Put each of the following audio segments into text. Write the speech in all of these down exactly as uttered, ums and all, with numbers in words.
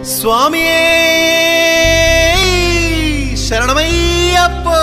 സ്വാമിയേ ശരണമയ്യപ്പോ.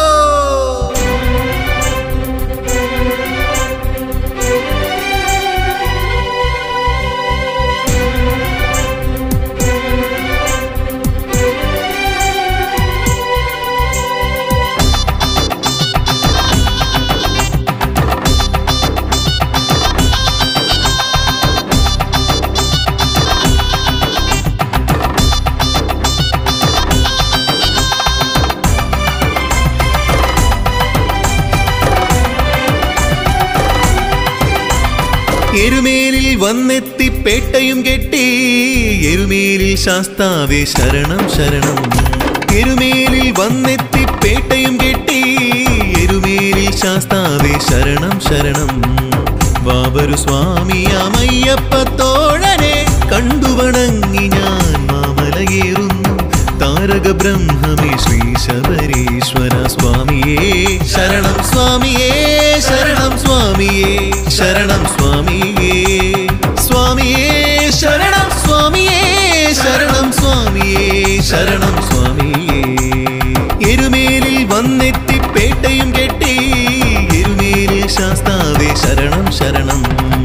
എരുമേലിൽ വന്നെത്തി പേട്ടയും കെട്ടി എരുമേലിൽ ശാസ്താവേ ശരണം ശരണം. എരുമേലിൽ വന്നെത്തി പേട്ടയും കെട്ടി എരുമേലിൽ ശാസ്താവേ ശരണം ശരണം. വാവരു സ്വാമിയാമയ്യപ്പത്തോഴനെ കണ്ടുവണങ്ങി ഞാൻ മാമലയേറുന്നു. താരക ബ്രഹ്മമേ ശ്രീ ശബരീശ്വര സ്വാമിയേ ശരണം സ്വാമിയേ ശരണം സ്വാമിയേ ശരണം സ്വാമിയേ സ്വാമിയേ ശരണം സ്വാമിയേ ശരണം സ്വാമിയേ ശരണം സ്വാമിയേ. എരുമേലിൽ വന്നെത്തി പേട്ടയും കെട്ടി എരുമേലിൽ ശാസ്താവേ ശരണം ശരണം.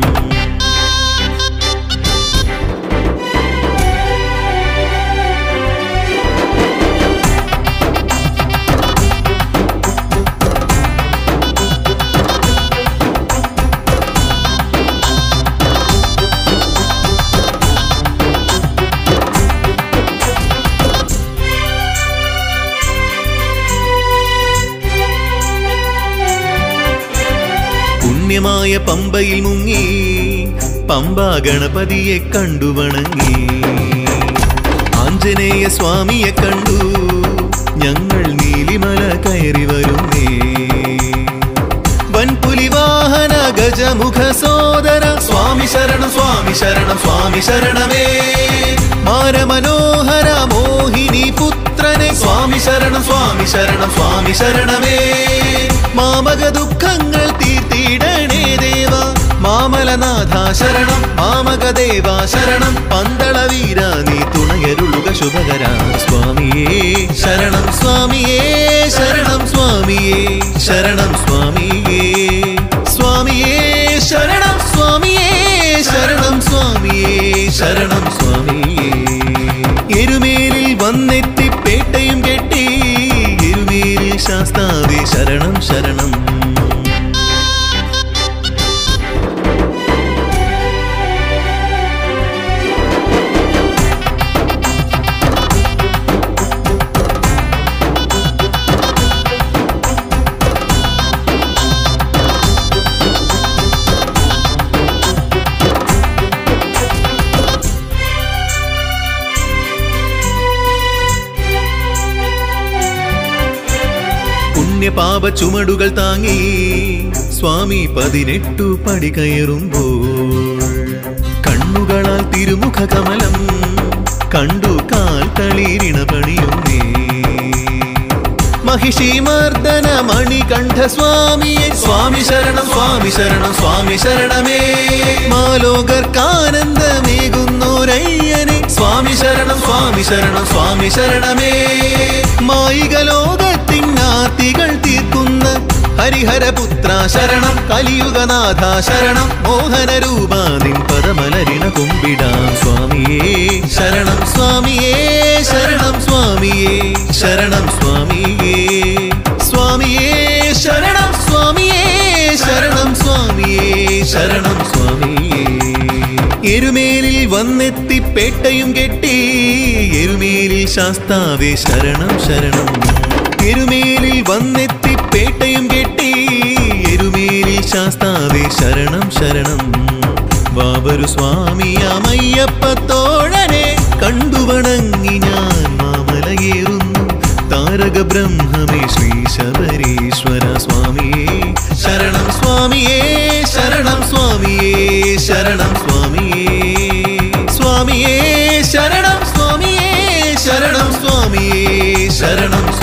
പുണ്യമായ പമ്പയിൽ മുങ്ങി പമ്പാ ഗണപതിയെ കണ്ടു വണങ്ങി. ആഞ്ജനേയ സ്വാമിയെ കണ്ടു ഞങ്ങൾ നീലിമല കയറി വരുന്നേ. വൻപുലിവാഹന ഗജമുഖ സോദര സ്വാമി ശരണം സ്വാമി ശരണം സ്വാമി ശരണമേ. മാരമനോഹര മോഹിനി പുത്രനെ സ്വാമി ശരണം സ്വാമി ശരണം സ്വാമി ശരണമേ. മാമക ദുഃഖങ്ങൾ തീർത്തിടണേ ദേവ മാമലനാഥ ശരണം. മാമകദേവ ശരണം. പന്തള വീര നീ തുണയരുളുക ശുഭകര സ്വാമിയേ ശരണം സ്വാമിയേ ശരണം സ്വാമിയേ ശരണം സ്വാമിയേ സ്വാമിയേ ശരണം സ്വാമിയേ ശരണം സ്വാമിയേ ശരണം സ്വാമിയേ. എരുമേലിൽ വന്നെത്തി പേട്ടയും കെട്ടി എരുമേലിൽ ശാസ്താവേ ശരണം ശരണം. പാപ ചുമടുകൾ താങ്ങി സ്വാമി പതിനെട്ടു പടി കയറുമ്പോൾ കണ്ണുകളാൽ തിരുമുഖ കമലം കണ്ടു കാൽ തളിരിണ പണിയുന്നേ. മഹിഷി മർദ്ദന മണികണ്ഠ സ്വാമിയെ സ്വാമി ശരണം സ്വാമി ശരണം സ്വാമി ശരണമേ. മാലോകർക്കാനന്ദമേകുന്നോരയ്യനെ സ്വാമി ശരണം സ്വാമി ശരണം സ്വാമി ശരണമേ. മായിക ലോകത്തിനാർത്തികൾ തീർക്കുന്ന ഹരിഹരപുത്ര ശരണം. കലിയുഗനാഥ ശരണം. മോഹനരൂപ നിൻ പദമലരിണ കുമ്പിടാം സ്വാമിയേ ശരണം സ്വാമിയേ ശരണം സ്വാമിയേ ശരണം സ്വാമിയേ സ്വാമിയേ ശരണം സ്വാമിയേ ശരണം സ്വാമിയേ ശരണം സ്വാമിയേ. എരുമേലിൽ വന്നെത്തി പേട്ടയും കെട്ടി എരുമേലിൽ ശാസ്താവേ ശരണം ശരണം. എരുമേലിൽ വന്നെത്തി പേട്ടയും കെട്ടി എരുമേലിൽ ശാസ്താവേ ശരണം ശരണം. വാവരു സ്വാമിയാമയ്യപ്പത്തോഴനെ കണ്ടുവണങ്ങി ഞാൻ മാമലയേറുന്നു. താരക ബ്രഹ്മമേ ശ്രീ ശബരീശ്വര സ്വാമിയേ ശരണം സ്വാമിയേ ശരണം സ്വാമിയേ ശരണം സ്വാമിയേ സ്വാമിയേ ശരണം സ്വാമിയേ ശരണം സ്വാമിയേ ശരണം